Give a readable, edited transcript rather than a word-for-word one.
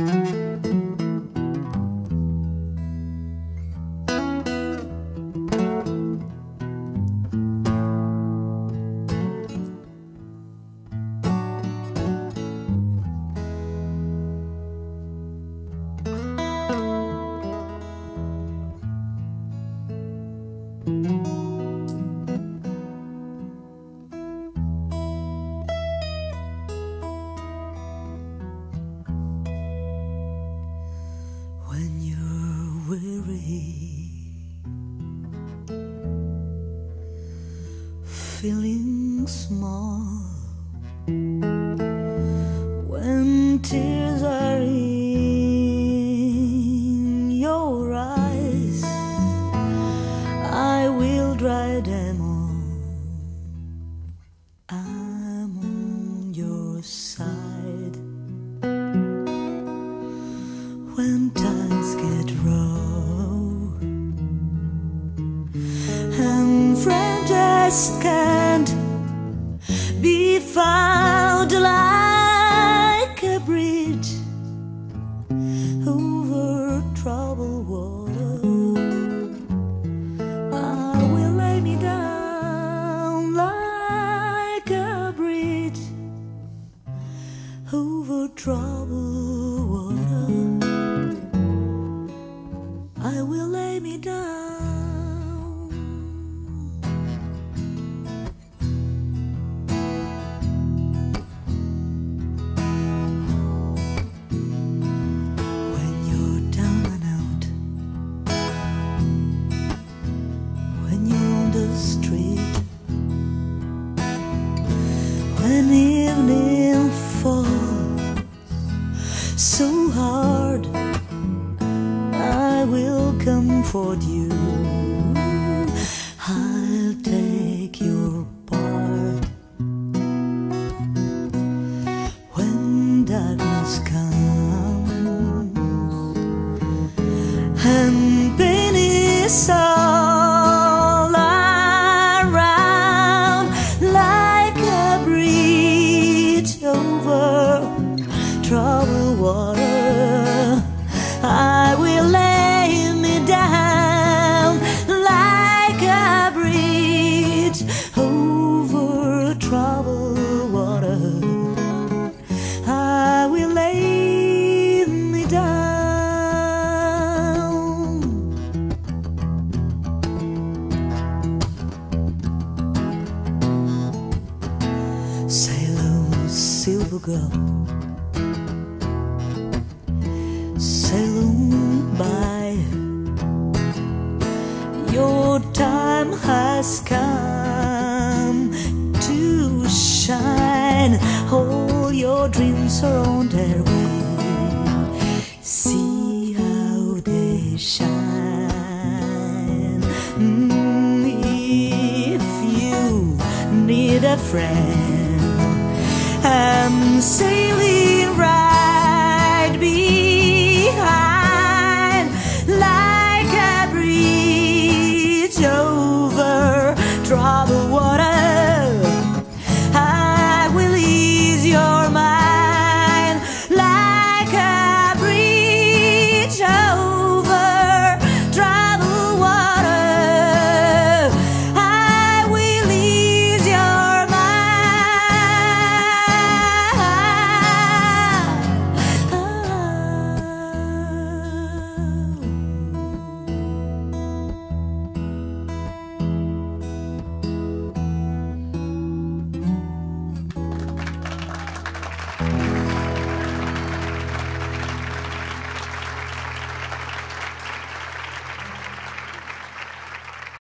When you're weary, feeling small, when tears are in your eyes, I will dry them all. I'm on your side. When times get rough and friends just can't be found, like a bridge over troubled water, I will lay me down like a bridge over troubled water. I will lay me down. When you're down and out, when you're on the street, when evening falls so hard, I will comfort you. I'll take your part. When darkness comes and pain is all around, like a bridge over troubled water, I will lay me down like a bridge over troubled water. I will lay me down. Sail on, silver girl, sail on by. Your time has come to shine. All your dreams are on their way. See how they shine. If you need a friend, I'm sailing right